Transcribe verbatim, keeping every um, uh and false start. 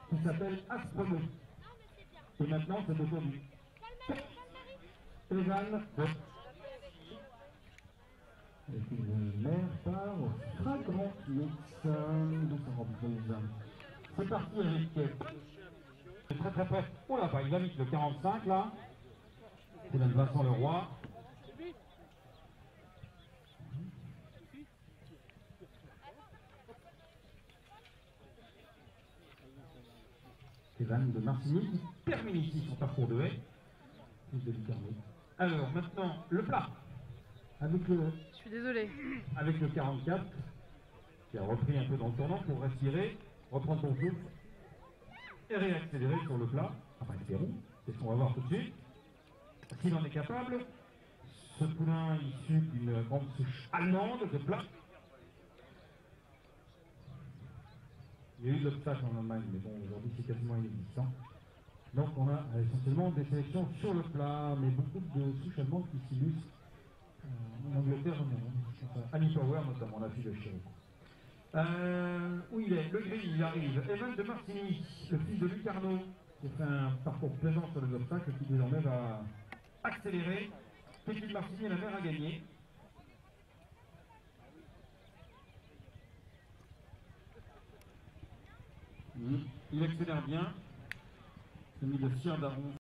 qui s'appelle Astrono. Et maintenant, c'est au tour du Evan. Et puis le maire part au Fragrant Mix de sa robe rouge. C'est parti avec c'est très très près. Oh là, bah, il va vite le quarante-cinq là. C'est là Vincent Leroy. Evan de Martigny qui termine ici son parcours de haie. De Alors maintenant le plat. Avec le, Je suis désolée. avec le quarante-quatre, qui a repris un peu dans le tournant pour respirer, reprendre son souffle et réaccélérer sur le plat. Enfin, espérons, c'est ce qu'on va voir tout de suite. S'il en est capable, ce poulain issu d'une grande souche allemande de plat. Il y a eu de l'obstacle en Allemagne, mais bon, aujourd'hui c'est quasiment inexistant. Donc on a essentiellement des sélections sur le plat, mais beaucoup de souches allemandes qui s'illustrent. En Angleterre, non. Annie Power notamment, la fille de Chirac. Euh, où il est? Le gris, il arrive. Evan de Martigny, le fils de Lucarno, qui fait un parcours plaisant sur les obstacles, qui désormais va accélérer. Petit Martigny, la mère a gagné. Il accélère bien. Il a mis le sien d'Aron.